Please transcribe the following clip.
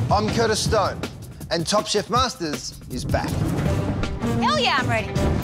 I'm Curtis Stone, and Top Chef Masters is back. Hell yeah, I'm ready.